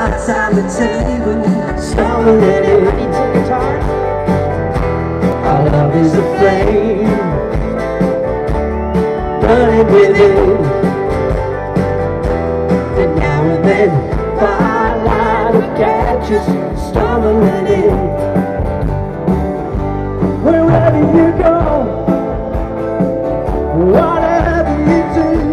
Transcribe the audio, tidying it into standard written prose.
time to table, stumbling in. I need some guitar. Our love is a flame, burning within. And now and then, firelight will catch us stumbling in. Wherever you go, whatever you do,